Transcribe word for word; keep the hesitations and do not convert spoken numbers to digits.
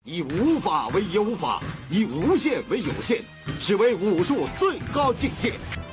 以无法为有法，以无限为有限，是为武术最高境界。